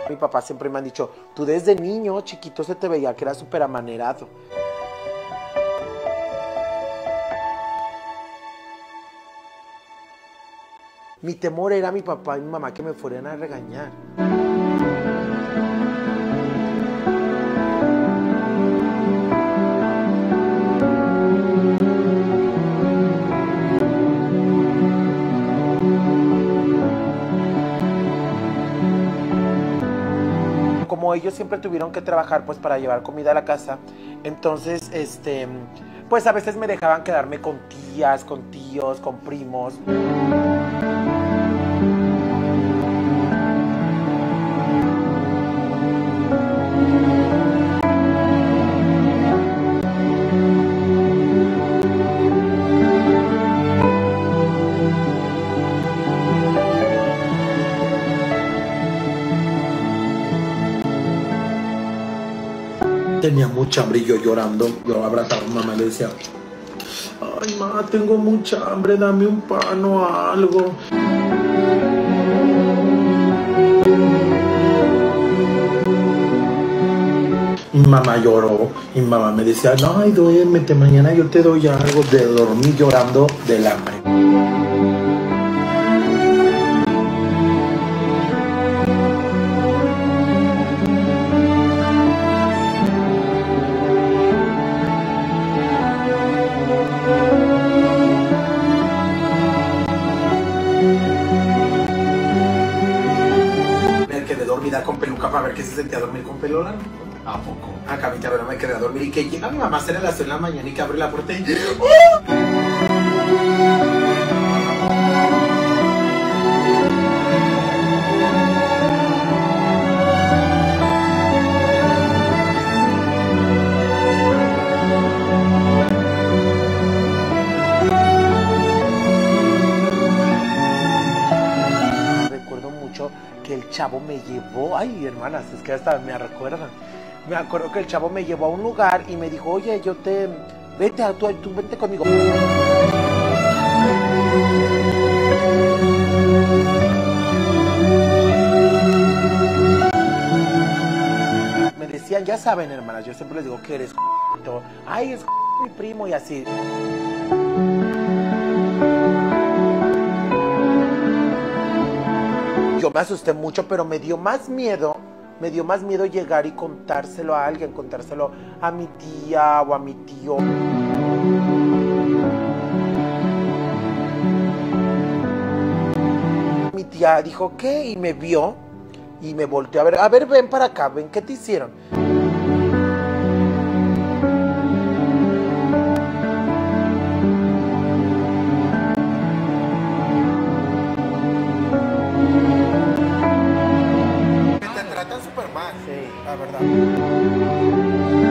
Mi papá siempre me han dicho, tú desde niño, chiquito, se te veía que era súper amanerado. Mi temor era mi papá y mi mamá que me fueran a regañar. Como ellos siempre tuvieron que trabajar pues para llevar comida a la casa, entonces pues a veces me dejaban quedarme con tías, con tíos, con primos. Tenía mucha hambre y yo llorando, yo abrazaba a mi mamá y le decía, ay, ma, tengo mucha hambre, dame un pan o algo. Mi mamá lloró, y mi mamá me decía, no, ay, duérmete, mañana yo te doy algo. De dormir llorando del hambre. Me quedé dormida con peluca para ver qué se sentía dormir con pelo largo. ¿A poco? Acá mi cabrón me quedé a dormir y que llega mi mamá a hacer las 6 de la mañana y que abre la puerta y... Recuerdo mucho que el chavo me llevó, ay hermanas, es que hasta me recuerdan. Me acuerdo que el chavo me llevó a un lugar y me dijo, oye, vete, tú vente conmigo. Me decían, ya saben, hermanas, yo siempre les digo que eres ay, es mi primo y así. Yo me asusté mucho, pero me dio más miedo llegar y contárselo a alguien, contárselo a mi tía o a mi tío. Mi tía dijo, ¿qué? Y me vio y me volteó a ver, ven para acá, ven, ¿qué te hicieron? Te tratan súper mal, sí, la verdad.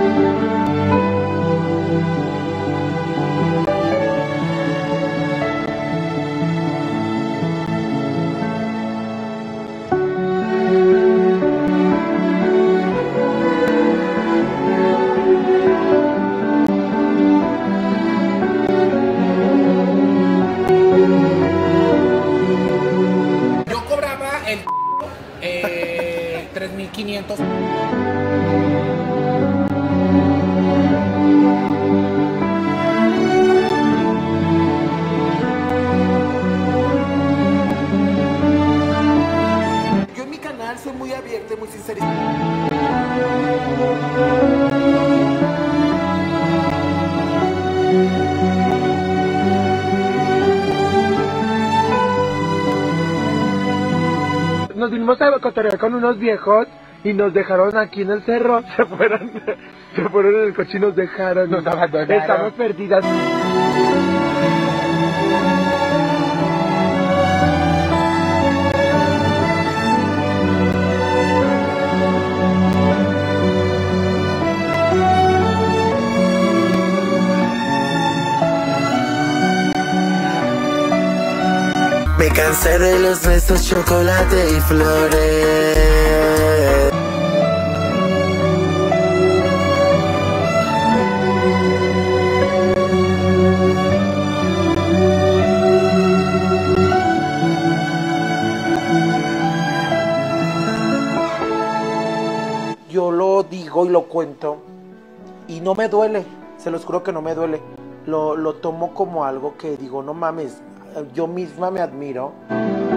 Yo cobraba el 3.500. Yo en mi canal soy muy abierta y muy sincera. Nos vinimos a cotorrear con unos viejos y nos dejaron aquí en el cerro. Se fueron en el coche y nos dejaron. Nos abandonaron. Estamos perdidas. Me cansé de los besos, chocolate y flores. digo y lo cuento y no me duele, se los juro que no me duele. Lo tomo como algo que digo, no mames, yo misma me admiro